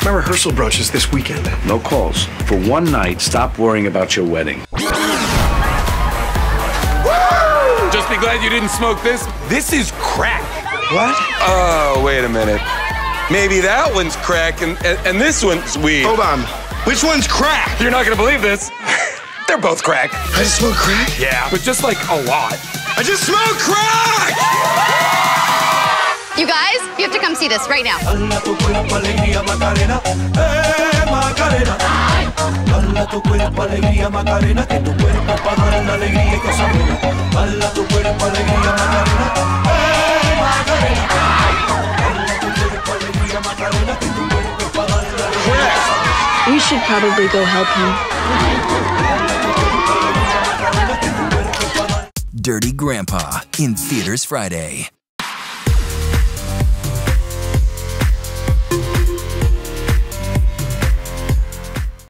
My rehearsal brunch is this weekend. No calls. For one night, stop worrying about your wedding. Just be glad you didn't smoke this. This is crack. What? Oh, wait a minute. Maybe that one's crack and this one's weed. Hold on. Which one's crack? You're not gonna believe this. They're both crack. I just smoked crack? Yeah, but just like a lot. I just smoked crack! You guys, you have to come see this right now. We should probably go help him. Dirty Grandpa in theaters Friday.